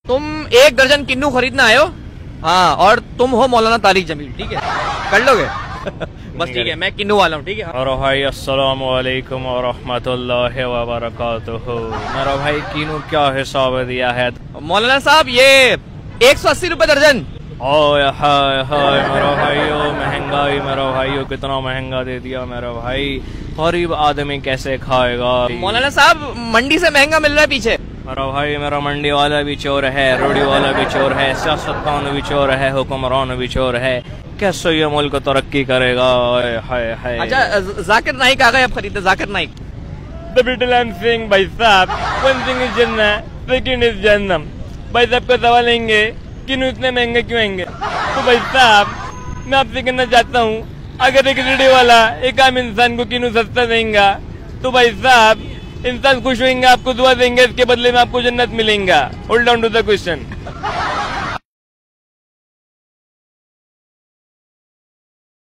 तुम 1 दर्जन किन्नू खरीदना आए हो। हाँ, और तुम हो मौलाना तारिक जमील, ठीक है? कर लोगे? बस ठीक है, मैं किन्नू वाला हूँ, ठीक है? और भाई अस्सलामु अलैकुम व रहमतुल्लाहि व बरकातुहू। मेरा भाई किन्नू क्या हिसाब दिया है? मौलाना साहब ये 180 रुपए दर्जन। ओए हाय हाय मेरा भाईयो, महंगाई मेरा भाईयो, कितना महंगा दे दिया मेरा भाई। गरीब आदमी कैसे खाएगा? मौलाना साहब मंडी से महंगा मिल रहा है पीछे। मेरा भाई मेरा मंडी वाला भी चोर है, रोडी वाला भी चोर है, सियासतदान भी चोर है, हुक्मरान भी चोर है। कैसे ये मुल्क तरक्की करेगा? हाय हाय। अच्छा, जाकिर नाइक आ गए, अब खरीदे Zakir Naik. The battle I'm saying भाई साहब, one thing is जन्नत, second is जहन्नम। भाई साहब को सवाल लेंगे किन्नू इतने महंगे क्यों आएंगे? तो भाई साहब मैं आपसे कहना चाहता हूँ, अगर एक रेडी वाला एक आम इंसान को किन्नू सस्ता देंगे तो भाई साहब इंसान खुश होंगे, आपको दुआ देंगे, इसके बदले में आपको जन्नत मिलेगा। Hold on to the question.